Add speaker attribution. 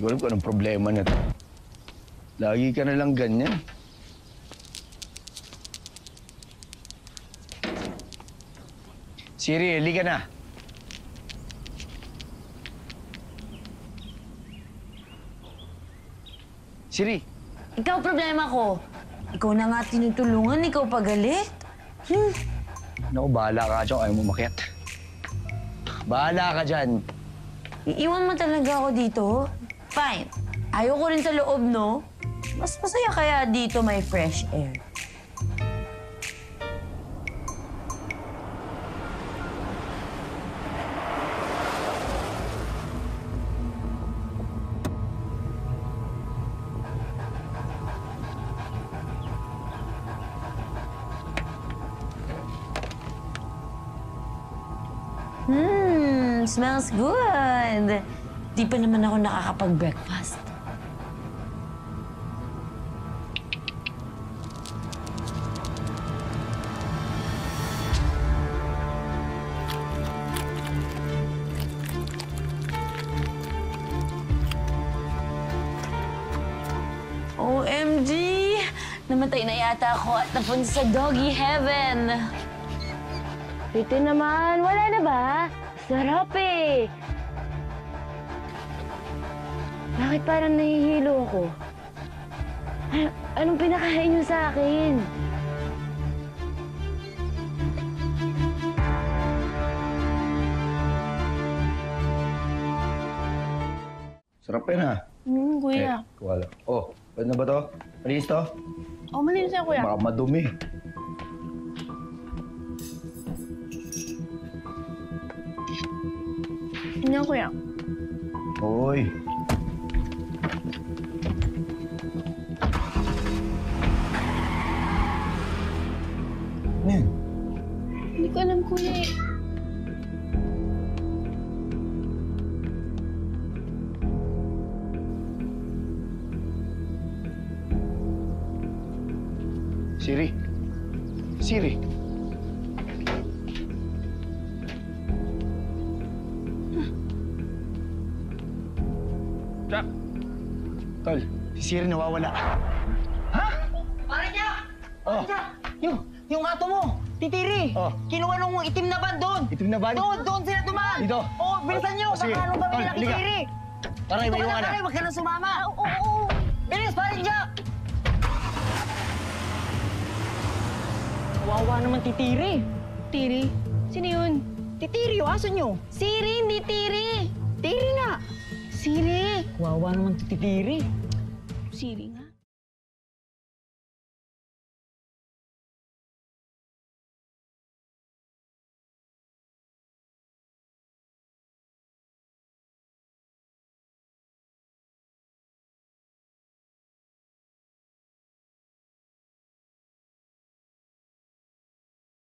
Speaker 1: ko alam kung anong problema na to. Lagi ka na lang ganyan. Siri, halika na. Siri.
Speaker 2: Ikaw problema ko. Ikaw na nga tinutulungan, ikaw pagalit.
Speaker 1: Naku, bahala ka dyan. Ayaw mo makiat. Bahala ka dyan.
Speaker 2: Iiwan mo talaga ako dito? Fine. Ayoko rin sa loob, no? Mas masaya kaya dito may fresh air. Smells good. Di pa naman ako nakakapag-breakfast. OMG! Namatay na yata ako at napunta sa doggy heaven.
Speaker 3: Ito naman, wala na ba? Sarap eh. Bakit parang nahihilo ako? Anong pinakain niyo sa akin?
Speaker 1: Sarap yan, ha?
Speaker 3: Kuya.
Speaker 1: Wala. Oh, pwede na ba to? Malinis to?
Speaker 3: Oh, malinis yan, kuya.
Speaker 1: Baka madumi.
Speaker 3: Hindi, kuya.
Speaker 1: Hoy. Ano yan?
Speaker 3: Hindi ko alam, kuya eh.
Speaker 1: Siri. Siri. Jack. Tol, si Siri nawawala.
Speaker 4: Ha? Pare niya!
Speaker 1: Oh.
Speaker 4: Yung ato mo, titiri.
Speaker 1: Oh.
Speaker 4: Kinuha nung itim na van doon.
Speaker 1: Itim na van?
Speaker 4: Doon sila dumaan.
Speaker 1: Dito?
Speaker 4: Oo, bilisan niyo.
Speaker 1: Sige.
Speaker 4: Baka anong kami
Speaker 1: Tol,
Speaker 4: nila
Speaker 1: halika.
Speaker 4: titiri.
Speaker 1: Tara, may iwan ka na.
Speaker 4: Huwag ka na sumama. Oo. Bilis, pare niya! Wawa naman titiri.
Speaker 3: Tiri? Sino yun?
Speaker 4: Titiri, yung aso niyo.
Speaker 3: Siri, hindi Tiri.
Speaker 4: Tiri nga.
Speaker 3: Siri.
Speaker 4: Wawa naman titiri.
Speaker 3: Siri nga.